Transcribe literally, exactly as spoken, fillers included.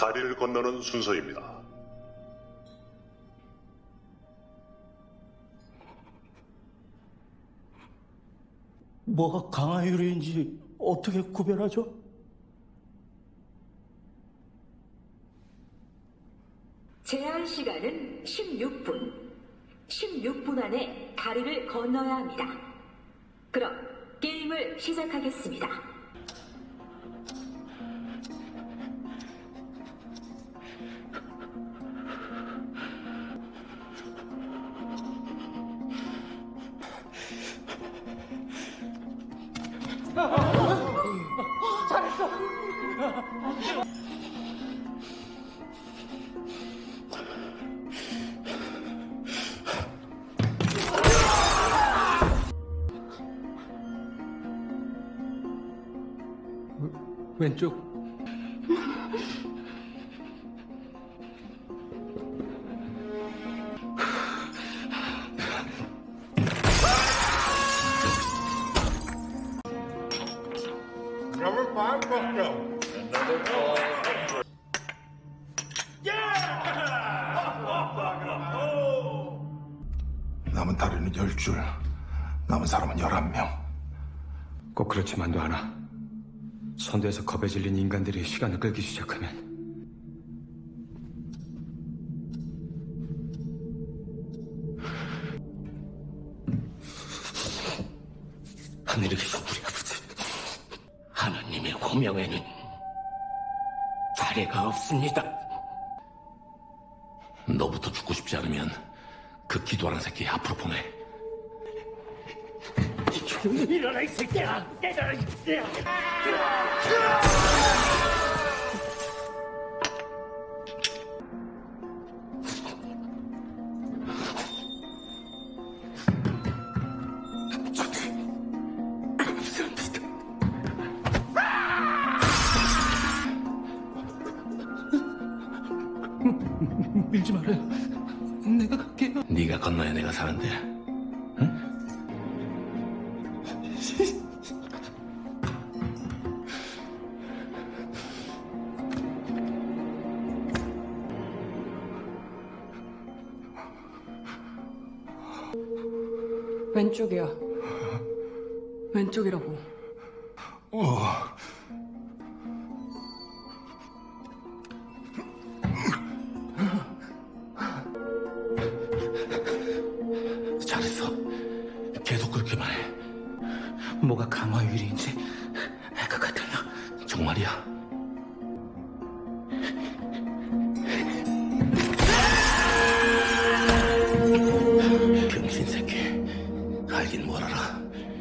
다리를 건너는 순서입니다. 뭐가 강화유리인지 어떻게 구별하죠? 제한 시간은 십육 분. 십육 분 안에 다리를 건너야 합니다. 그럼 게임을 시작하겠습니다. 잘했어. 왼쪽. Number five, Bucko. Another five. 남은 다리는 열 줄, 남은 사람은 열한 명. 꼭 그렇지만도 않아. 선두에서 겁에 질린 인간들이 시간을 끌기 시작하면 하늘에 계신 우리 아버지, 하나님의 호명에는 자례가 없습니다. 너부터 죽고 싶지 않으면 그 기도하는 새끼 앞으로 보내. 일어나 이 새끼야! 일어나 이 새끼야! 밀지 말아요. 내가 갈게요. 네가 건너야 내가 사는데. 응? 왼쪽이야. 왼쪽이라고. 어. 잘했어. 계속 그렇게만 해. 뭐가 강화유리인지 알 것 같아요. 정말이야? 병신 새끼. 알긴 뭘 알아.